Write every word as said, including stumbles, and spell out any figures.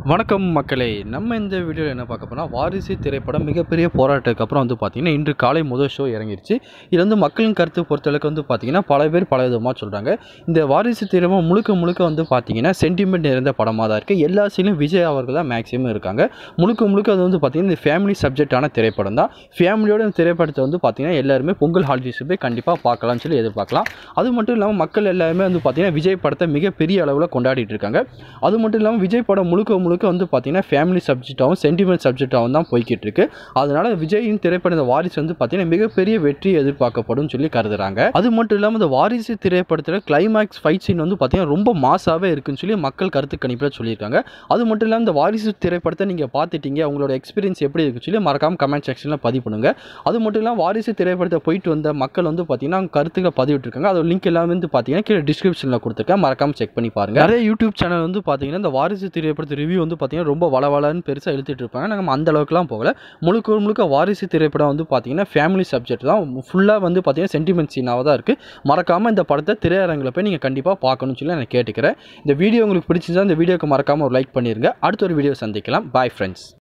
வணக்கம் மக்களே, நம்ம இந்த வீடியோவில் என்ன பார்க்க போனால், வாரிசு திரைப்படம் மிகப்பெரிய போராட்டத்துக்கு அப்புறம் வந்து பார்த்திங்கன்னா இன்று காலை முதல் ஷோ இறங்கிருச்சு. இது வந்து மக்களின் கருத்து பொறுத்தளவுக்கு வந்து பார்த்திங்கன்னா பல பேர் பல விதமாக சொல்கிறாங்க. இந்த வாரிசு திரைப்படம் முழுக்க முழுக்க வந்து பார்த்திங்கன்னா சென்டிமெண்ட் நிறைந்த படமாக தான் இருக்குது. எல்லா சீனும் விஜய் அவர்கள் தான் மேக்ஸிமம் இருக்காங்க. முழுக்க முழுக்க அது வந்து பார்த்திங்கன்னா இந்த ஃபேமிலி சப்ஜெக்டான திரைப்படம் தான். ஃபேமிலியோட இந்த திரைப்படத்தை வந்து பார்த்திங்கன்னா எல்லாருமே பொங்கல் ஹாலிடேஸ் போய் கண்டிப்பாக பார்க்கலாம்னு சொல்லி எதிர்பார்க்கலாம். அது மட்டும் இல்லாமல் மக்கள் எல்லாருமே வந்து பார்த்திங்கன்னா விஜய் படத்தை மிகப்பெரிய அளவில் கொண்டாடிட்டு இருக்காங்க. அது மட்டும் இல்லாமல் விஜய் படம் முழுக்க முழுக்க வந்து பார்த்தீங்கன்னா ஃபேமிலி சப்ஜெக்டாகவும் சென்டிமெண்ட் சப்ஜெக்டாகவும் தான் போய்கிட்டு இருக்கு. அதனால விஜயின் திரைப்பட இந்த வாரிசு வந்து பார்த்தீங்கன்னா மிகப்பெரிய வெற்றி எதிர்பார்க்கப்படும் சொல்லி கருதுறாங்க. அது மட்டும் இல்லாமல் இந்த வாரிசு திரைப்படத்தில் கிளைமேக்ஸ் ஃபைட் சீன் வந்து பார்த்தீங்கன்னா ரொம்ப மாசாவே இருக்குன்னு சொல்லி மக்கள் கருத்து கணிப்பில் சொல்லியிருக்காங்க. அது மட்டும் இல்லாமல் இந்த வாரிசு திரைப்படத்தை நீங்கள் பார்த்துட்டீங்க, உங்களோட எக்ஸ்பீரியன்ஸ் எப்படி இருக்குன்னு சொல்லி மறக்காம கமெண்ட் செக்ஷனில் பதிவு பண்ணுங்க. அது மட்டும் இல்லாமல் வாரிசு திரைப்படத்தை போயிட்டு வந்த மக்கள் வந்து பார்த்தீங்கன்னா கருத்துக்களை பதிவிட்டிருக்காங்க. அதோட லிங்க் எல்லாமே வந்து பார்த்தீங்கன்னா கீழே டிஸ்கிரிப்ஷனில் கொடுத்துருக்கேன், மறக்காம செக் பண்ணி பாருங்க. நிறைய யூடியூப் சேனல் வந்து பார்த்தீங்கன்னா இந்த வாரிசு திரைப்படத்தை ரிவ்யூ வந்து பார்த்தீங்கன்னா ரொம்ப வளவலன்னு பெருசாக இழுத்துட்டு இருப்பாங்க. நாங்கள் அந்த அளவுக்குலாம் போகல. முழுக்க முழுக்க வாரிசு திரைப்படம் வந்து பார்த்தீங்கன்னா ஃபேமிலி சப்ஜெக்ட் தான். ஃபுல்லாக வந்து பார்த்தீங்கன்னா சென்டிமெண்ட் சீனாக தான் இருக்குது. மறக்காமல் இந்த படத்தை திரையரங்கில் போய் நீங்கள் கண்டிப்பாக பார்க்கணும்னு சொல்லி நான் கேட்டுக்கிறேன். இந்த வீடியோ உங்களுக்கு பிடிச்சிருந்தா இந்த வீடியோக்கு மறக்காமல் ஒரு லைக் பண்ணிடுங்க. அடுத்த ஒரு வீடியோ சந்திக்கலாம். Bye friends.